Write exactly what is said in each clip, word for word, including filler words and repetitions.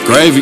Gravy.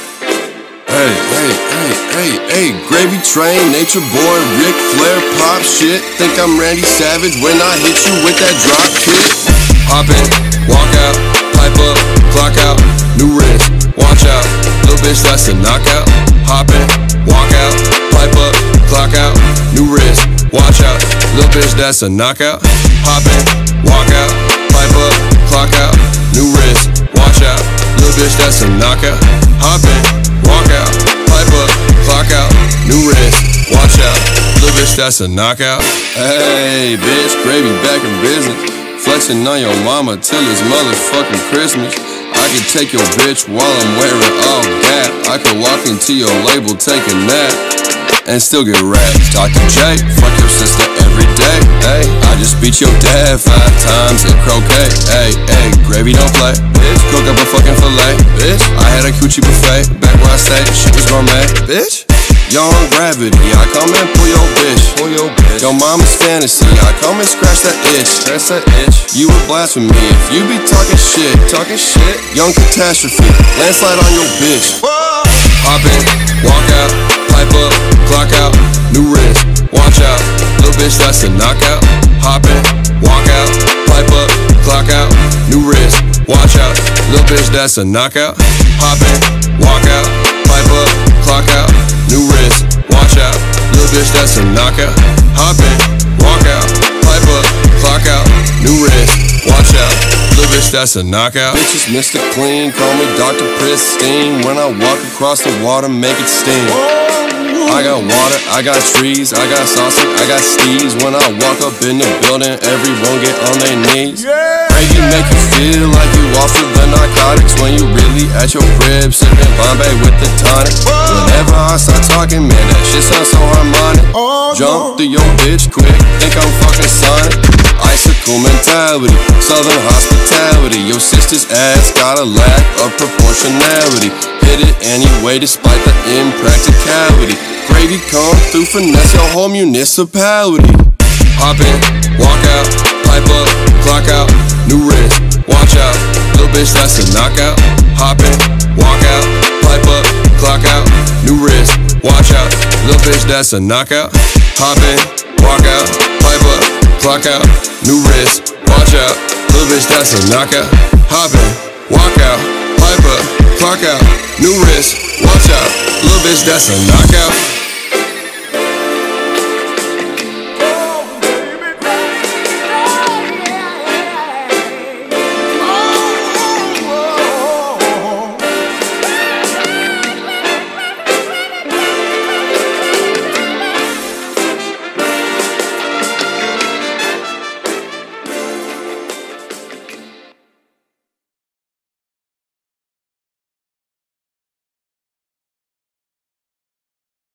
Hey, hey, hey, hey, hey, Gravy Train, Nature Boy, Ric Flair, pop shit. Think I'm Randy Savage when I hit you with that drop kick. Hop in, walk out, pipe up, clock out, new wrist, watch out, little bitch that's a knockout. Hop in, walk out, pipe up, clock out, new wrist, watch out, little bitch that's a knockout. Hop in, walk out, pipe up, clock out, new wrist, watch out, little bitch that's a knockout. Hop in, walk out, pipe up, clock out, new wrist, watch out, little bitch that's a knockout. Hey bitch, Gravy back in business, flexing on your mama till it's motherfucking Christmas. I could take your bitch while I'm wearing all Gap. I could walk into your label, take a nap, and still get raps. Talk to Jay, fuck your sister every day. Hey, I just beat your dad five times in croquet. Hey, hey, Gravy don't play, bitch. Cook up a fucking fillet, bitch. I had a coochie buffet back where I stayed. Shit was gourmet, bitch. Young Gravity, I come and pull your bitch. Pull your bitch. Your mama's fantasy, I come and scratch that itch. Scratch that itch. You would blaspheme me if you be talking shit. Talking shit. Young Catastrophe, landslide on your bitch. Whoa. Hop in, walk out, pipe up, clock out, new wrist, watch out, little bitch that's a knockout. Hop in, walk out, pipe up, clock out, new wrist, watch out, little bitch that's a knockout. Hop in, walk out, pipe up, clock out, new wrist, watch out, little bitch that's a knockout. Hop in, walk out, pipe up, clock out, new wrist, watch out, little bitch that's a knockout. Bitches Mister Clean, call me Doctor Pristine. When I walk across the water, make it steam. I got water, I got trees, I got sausage, I got steez. When I walk up in the building, everyone get on their knees. Gravy make you feel like you off of the narcotics when you really at your crib, sipping Bombay with the tonic. Whenever I start talking, man, that shit sounds so harmonic. Jump through your bitch quick, think I'm fucking Sonic. Icicle mentality, southern hospitality. Your sister's ass got a lack of proportionality. Hit it anyway despite the impracticality. Gravy come through, finesse your whole municipality. Hop in, walk out, pipe up, clock out, new wrist, watch out, little bitch that's a knockout. Hop in, walk out, pipe up, clock out, new wrist, watch out, little bitch that's a knockout. Hop in, walk out, pipe up, clock out, new wrist, watch out, little bitch that's a knockout. Hop in, walk out, pipe up, clock out, new wrist, watch out, little bitch that's a knockout.